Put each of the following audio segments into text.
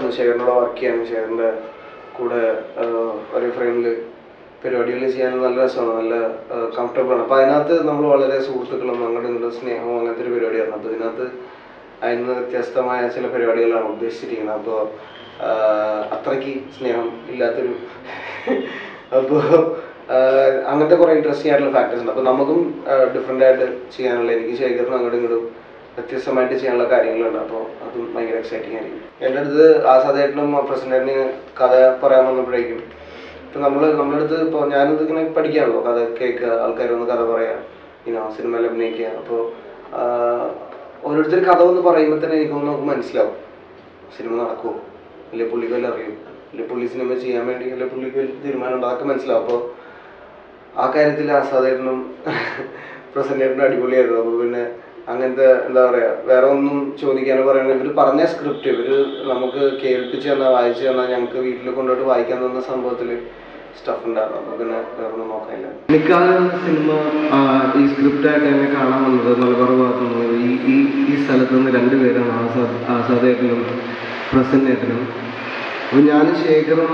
ശേഖരനോട് work ചെയ്യാനും ശേഖരൻ്റെ കൂടെ ഒരേ ഫ്രെയിമിൽ പരിപാടികൾ ചെയ്യാൻ നല്ല രസമാണ്, നല്ല കംഫർട്ടബിളാണ്. അപ്പോൾ അതിനകത്ത് നമ്മൾ വളരെ സുഹൃത്തുക്കളും അങ്ങോട്ടും ഇങ്ങോട്ടും സ്നേഹവും അങ്ങനത്തെ ഒരു പരിപാടിയാണ്. അപ്പോൾ ഇതിനകത്ത് അതിന് വ്യത്യസ്തമായ ചില പരിപാടികളാണ് ഉദ്ദേശിച്ചിരിക്കുന്നത്. അപ്പോൾ അത്രയ്ക്ക് സ്നേഹം ഇല്ലാത്തൊരു അപ്പോൾ അങ്ങനത്തെ കുറേ ഇൻട്രസ്റ്റിംഗ് ആയിട്ടുള്ള ഫാക്ടേഴ്സ് ഉണ്ട്. അപ്പോൾ നമുക്കും ഡിഫറെൻ്റ് ആയിട്ട് ചെയ്യാനുള്ള, എനിക്ക് ശേഖരനും അങ്ങോട്ടും ഇങ്ങോട്ടും വ്യത്യസ്തമായിട്ട് ചെയ്യാനുള്ള കാര്യങ്ങളുണ്ട്. അപ്പോൾ അതും ഭയങ്കര എക്സൈറ്റിംഗ് ആയിരിക്കും. എൻ്റെ അടുത്ത് ആസാദേട്ടനും പ്രസിഡന്റിന് കഥ പറയാൻ വന്നപ്പോഴേക്കും ഇപ്പം നമ്മുടെ അടുത്ത് ഇപ്പോൾ ഞാനിത് ഇങ്ങനെ പഠിക്കാണല്ലോ, കഥ കേൾക്കുക, ആൾക്കാരൊന്ന് കഥ പറയാം, സിനിമയിൽ അഭിനയിക്കുക. അപ്പോൾ ഓരോരുത്തർ കഥ ഒന്ന് പറയുമ്പോൾ തന്നെ നമുക്ക് മനസ്സിലാവും സിനിമ നടക്കുമോ, അല്ലെ പുള്ളിക്ക് വല്ല അറിയും, അല്ലെ പുള്ളി സിനിമ ചെയ്യാൻ വേണ്ടി അല്ലെ പുള്ളിക്ക് തീരുമാനം ഉണ്ട്, അതൊക്കെ മനസ്സിലാവും. അപ്പോൾ ആ കാര്യത്തിൽ ആസാദേട്ടനും പ്രസന്റേറ്റനും അടിപൊളിയായിരുന്നു. അപ്പോൾ പിന്നെ അങ്ങനത്തെ എന്താ പറയുക, വേറെ ഒന്നും ചോദിക്കാനോ പറയണോ, ഇവർ പറഞ്ഞ സ്ക്രിപ്റ്റ് ഇവർ നമുക്ക് കേൾപ്പിച്ച് തന്നാൽ വായിച്ചു തന്നാൽ ഞങ്ങൾക്ക് വീട്ടിൽ കൊണ്ടുപോയിട്ട് വായിക്കാൻ തന്ന സംഭവത്തിൽ സ്റ്റഫ് ഉണ്ടായിരുന്നു. അപ്പോൾ പിന്നെ വേറെ ഒന്നും നോക്കാനില്ല. എനിക്കാണ് സിനിമ ഈ സ്ക്രിപ്റ്റായിട്ട് എന്നെ കാണാൻ വന്നത് മലബാർ ഭാഗത്തു നിന്ന് ഈ സ്ഥലത്ത് നിന്ന് രണ്ടുപേരാണ്, ആസാദേട്ടനും പ്രസന്നേട്ടനും. അപ്പോൾ ഞാൻ ശേഖരം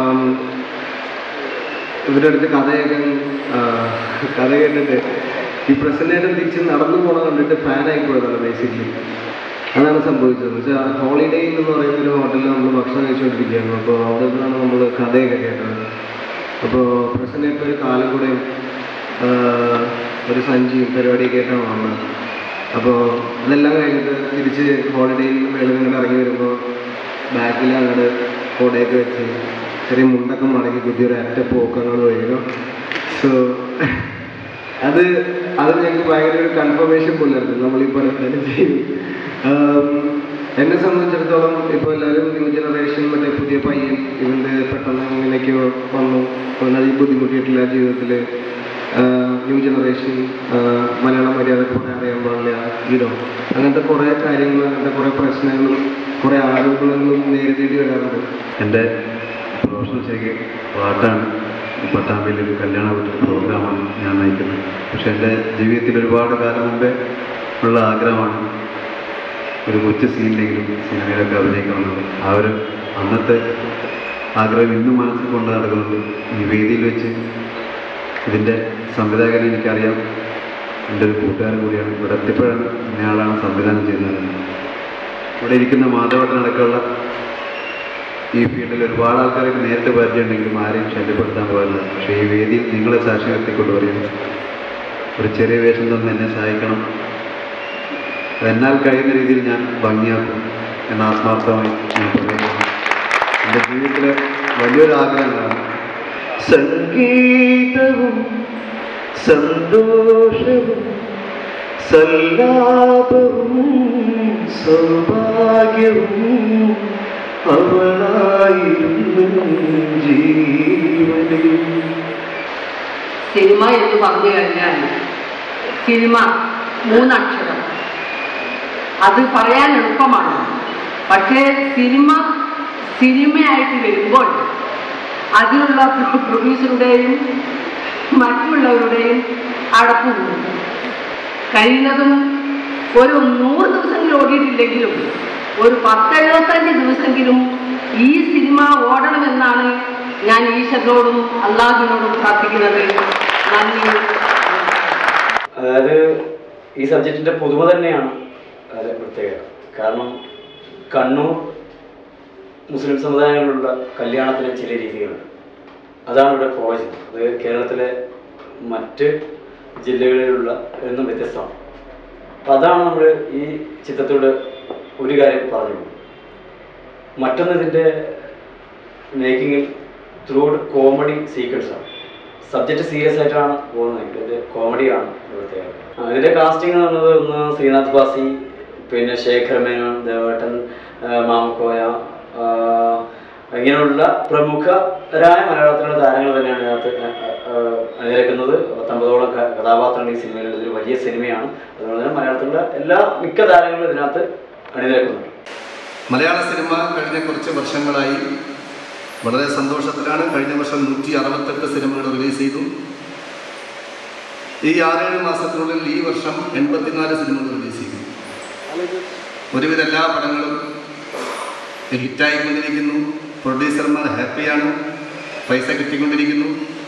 ഇവരുടെ അടുത്ത് കഥ കേട്ടിട്ട് ഈ പ്രസന്നേട്ടൻ തിരിച്ച് നടന്നു പോകണം കണ്ടിട്ട് ഫാനായി പോയതാണ് ബേസിക്കലി. അതാണ് സംഭവിച്ചത്. എന്ന് വെച്ചാൽ ഹോളിഡേ എന്ന് പറയുന്ന ഒരു ഹോട്ടലിൽ നമ്മൾ ഭക്ഷണം കഴിച്ചുകൊണ്ടിരിക്കുകയായിരുന്നു. അപ്പോൾ അവിടെ നിന്നാണ് നമ്മൾ കഥയൊക്കെ കേട്ടത്. അപ്പോൾ പ്രസന്നേട്ടൻ ഒരു കാലം കൂടെ ഒരു സഞ്ചിയും പരിപാടിയൊക്കെ ആയിട്ടാണ് വന്നത്. അപ്പോൾ അതെല്ലാം കഴിഞ്ഞിട്ട് തിരിച്ച് ഹോളിഡേയിൽ മേളിൽ ഇങ്ങനെ ഇറങ്ങി വരുമ്പോൾ ബാക്കിൽ അങ്ങോട്ട് കോടയൊക്കെ വെച്ച് ചെറിയ മുണ്ടൊക്കെ മടങ്ങി പുതിയൊരു അറ്റപ്പോക്ക് അങ്ങോട്ട് വരിക. സോ അത് ഞങ്ങൾക്ക് ഭയങ്കര ഒരു കൺഫർമേഷൻ പോലെയായിരുന്നു നമ്മളീ പറയുന്നത് ചെയ്യും. എന്നെ സംബന്ധിച്ചിടത്തോളം ഇപ്പോൾ എല്ലാവരും ന്യൂ ജനറേഷൻ മറ്റേ പുതിയ പയ്യൻ ഇവൻ്റെ പെട്ടെന്ന് ഇങ്ങനെയൊക്കെയോ വന്നു, ഈ ബുദ്ധിമുട്ടിയിട്ടില്ല ജീവിതത്തിൽ. ന്യൂ ജനറേഷൻ മലയാളം മര്യാദക്ക് പറയാൻ അറിയാൻ പാടില്ല, അങ്ങനത്തെ കുറേ കാര്യങ്ങൾ, അങ്ങനത്തെ കുറേ പ്രശ്നങ്ങളും കുറേ ആരോപണങ്ങളും നേരിടേണ്ടി വരാറുണ്ട്. എൻ്റെ പ്രൊഫഷണൽ ശരിക്ക് പാട്ടാണ്. പട്ടാമ്പിയിലൊരു കല്യാണ പ്രോഗ്രാമാണ് ഞാൻ നയിക്കുന്നത്. പക്ഷെ എൻ്റെ ജീവിതത്തിൽ ഒരുപാട് കാലം മുമ്പേ ഉള്ള ആഗ്രഹമാണ് ഒരു കൊച്ചു സീനിലെങ്കിലും സിനിമയിലൊക്കെ അഭിനയിക്കണമെന്നത്. ആ ഒരു അന്നത്തെ ആഗ്രഹം ഇന്നും മനസ്സിൽ കൊണ്ട് നടക്കുന്നുണ്ട്. ഈ വേദിയിൽ വെച്ച് ഇതിൻ്റെ സംവിധായകനെ എനിക്കറിയാം, എൻ്റെ ഒരു കൂട്ടുകാരൻ കൂടിയാണ്. ഇവിടെ എത്തിയപ്പോഴാണ് ഇന്നയാളാണ് സംവിധാനം ചെയ്യുന്നത്. ഇവിടെ ഇരിക്കുന്ന മാധവട്ടനടക്കമുള്ള ഈ ഫീൽഡിൽ ഒരുപാട് ആൾക്കാർക്ക് നേരിട്ട് പരിചയമുണ്ടെങ്കിലും ആരെയും ശല്യപ്പെടുത്താൻ പാടില്ല. പക്ഷേ ഈ വേദിയിൽ നിങ്ങളെ സാക്ഷി നിർത്തിക്കൊണ്ട് പറയുന്നു, ഒരു ചെറിയ വേഷം തന്നെ എന്നെ സഹായിക്കണം, എന്നാൽ കഴിയുന്ന രീതിയിൽ ഞാൻ ഭംഗിയാക്കും എന്ന ആത്മാർത്ഥമായി ഞാൻ പറയുന്നു. എൻ്റെ ജീവിതത്തിലെ വലിയൊരു ആഗ്രഹങ്ങളാണ് സംഗീതവും സന്തോഷവും സല്ലാപവും സൗഭാഗ്യവും അവളായിരുന്നു ജീവനിൽ. സിനിമ എന്ന് പറഞ്ഞു കഴിഞ്ഞാൽ സിനിമ 3 അക്ഷരം. അത് പറയാൻ എളുപ്പമാണ്. പക്ഷേ സിനിമയായിട്ട് വരുമ്പോൾ അതിലുള്ള പ്രൊഡ്യൂസറുടെയും മറ്റുള്ളവരുടെയും അടപ്പുണ്ട്. കഴിയുന്നതും ഒരു 100 ദിവസമെങ്കിലും ഓടിയിട്ടില്ലെങ്കിലും ഒരു 10-75 ദിവസമെങ്കിലും ഈ സിനിമ ഓടണമെന്നാണ് ഞാൻ ഈശ്വരനോടും അള്ളാഹുവിനോടും പ്രാർത്ഥിക്കുന്നത്. നന്ദി. അതായത് ഈ സബ്ജക്റ്റിൻ്റെ പുതുമ തന്നെയാണ് അതിൻ്റെ പ്രത്യേകത. കാരണം കണ്ണൂർ മുസ്ലിം സമുദായങ്ങളിലുള്ള കല്യാണത്തിന് ചില രീതികളുണ്ട്. അതാണ് ഇവിടെ ഫോളോ ചെയ്യുന്നത്. അത് കേരളത്തിലെ മറ്റ് ജില്ലകളിലുള്ള എന്നും വ്യത്യസ്തമാണ്. അപ്പം അതാണ് നമ്മൾ ഈ ചിത്രത്തോട് ഒരു കാര്യം പറഞ്ഞു. മറ്റൊന്ന് ഇതിൻ്റെ മേക്കിങ്ങിൽ ത്രൂ ഔട്ട് കോമഡി സീക്വൻസാണ്. സബ്ജക്റ്റ് സീരിയസ് ആയിട്ടാണ് പോകുന്നത്, ഇതിൻ്റെ കോമഡിയാണ് പ്രത്യേകത. ഇതിൻ്റെ കാസ്റ്റിംഗ് എന്ന് പറയുന്നത് ഒന്ന് ശ്രീനാഥ് ബാസി, പിന്നെ ശേഖർ മേനോൻ, ദേവേട്ടൻ, മാമക്കോയ, ഇങ്ങനെയുള്ള പ്രമുഖരായ മലയാളത്തിലുള്ള താരങ്ങൾ തന്നെയാണ് ഇതിനകത്ത് അണിനിരക്കുന്നത്. 19ഓളം കഥാപാത്രങ്ങൾ ഈ സിനിമയിലുള്ള ഒരു വലിയ സിനിമയാണ്. അതുകൊണ്ട് തന്നെ മലയാളത്തിലുള്ള മിക്ക താരങ്ങളും ഇതിനകത്ത് അണിനിരക്കുന്നുണ്ട്. മലയാള സിനിമ കഴിഞ്ഞ കുറച്ച് വർഷങ്ങളായി വളരെ സന്തോഷത്തിലാണ്. കഴിഞ്ഞ വർഷം 168 സിനിമകൾ റിലീസ് ചെയ്തു. ഈ 6-7 മാസത്തിനുള്ളിൽ ഈ വർഷം 84 സിനിമകൾ റിലീസ് ചെയ്തു. ഒരുവിധ എല്ലാ പടങ്ങളും ഹിറ്റായിക്കൊണ്ടിരിക്കുന്നു. പ്രൊഡ്യൂസർമാർ ഹാപ്പിയാണ്, പൈസ കിട്ടിക്കൊണ്ടിരിക്കുന്നു.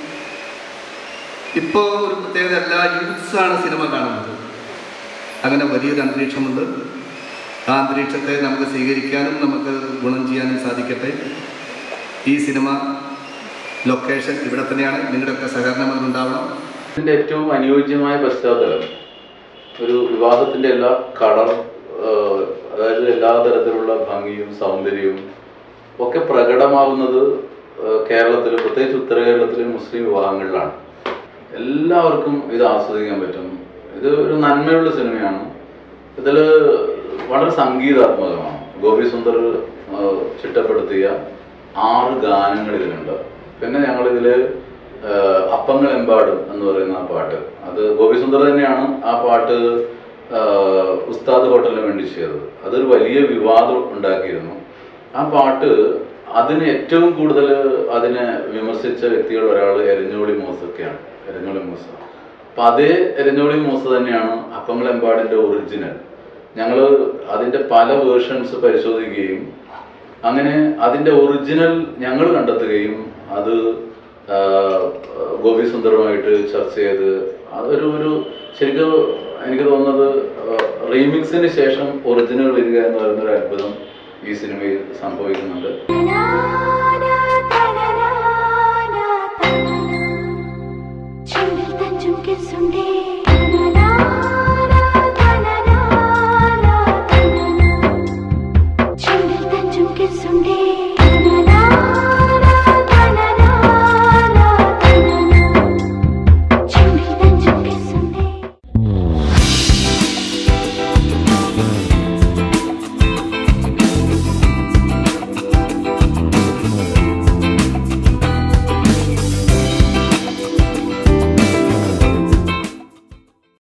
ഇപ്പോൾ ഒരു പ്രത്യേകത, എല്ലാ യൂത്ത്സാണ് സിനിമ കാണുന്നത്. അങ്ങനെ വലിയൊരു അന്തരീക്ഷമുണ്ട്. ആ അന്തരീക്ഷത്തെ നമുക്ക് സ്വീകരിക്കാനും നമുക്ക് ഗുണം ചെയ്യാനും സാധിക്കട്ടെ. ഈ സിനിമ ലൊക്കേഷൻ ഇവിടെ തന്നെയാണ്. നിങ്ങളുടെയൊക്കെ സഹകരണം അതിനുണ്ടാവണം. ഇതിൻ്റെ ഏറ്റവും അനുയോജ്യമായ പശ്ചാത്തലം ഒരു വിവാഹത്തിൻ്റെ എല്ലാ അതായത് എല്ലാ തരത്തിലുള്ള ഭംഗിയും സൗന്ദര്യവും ഒക്കെ പ്രകടമാവുന്നത് കേരളത്തിൽ, പ്രത്യേകിച്ച് ഉത്തര കേരളത്തിലെ മുസ്ലിം വിവാഹങ്ങളിലാണ്. എല്ലാവർക്കും ഇത് ആസ്വദിക്കാൻ പറ്റും. ഇത് ഒരു നന്മയുള്ള സിനിമയാണ്. ഇതിൽ വളരെ സംഗീതാത്മകമാണ്. ഗോപി സുന്ദർ ചിട്ടപ്പെടുത്തിയ 6 ഗാനങ്ങൾ ഇതിലുണ്ട്. പിന്നെ ഞങ്ങളിതിൽ അപ്പങ്ങളെമ്പാടും എന്ന് പറയുന്ന ആ പാട്ട്, അത് ഗോപി സുന്ദർ തന്നെയാണ് ആ പാട്ട് ഉസ്താദ് ഹോട്ടലിന് വേണ്ടി ചെയ്തത്. അതൊരു വലിയ വിവാദം ഉണ്ടാക്കിയിരുന്നു. ആ പാട്ട് അതിന് ഏറ്റവും കൂടുതൽ അതിനെ വിമർശിച്ച വ്യക്തികൾ ഒരാൾ എരഞ്ഞോളി മൂസൊക്കെയാണ്. എരഞ്ഞോളി മൂസ. അപ്പം അതേ എരഞ്ഞോളി മൂസ തന്നെയാണ് അപ്പങ്ങളെമ്പാടിൻ്റെ ഒറിജിനൽ. ഞങ്ങൾ അതിൻ്റെ പല വേർഷൻസ് പരിശോധിക്കുകയും അങ്ങനെ അതിൻ്റെ ഒറിജിനൽ ഞങ്ങൾ കണ്ടെത്തുകയും അത് ഗോപി സുന്ദറുമായിട്ട് ചർച്ച ചെയ്ത് അതൊരു ശരിക്കും എനിക്ക് തോന്നുന്നത് റീമിക്സിന് ശേഷം ഒറിജിനൽ വരിക എന്ന് പറയുന്നൊരു അത്ഭുതം ഈ സിനിമയിൽ സംഭവിക്കുന്നുണ്ട്.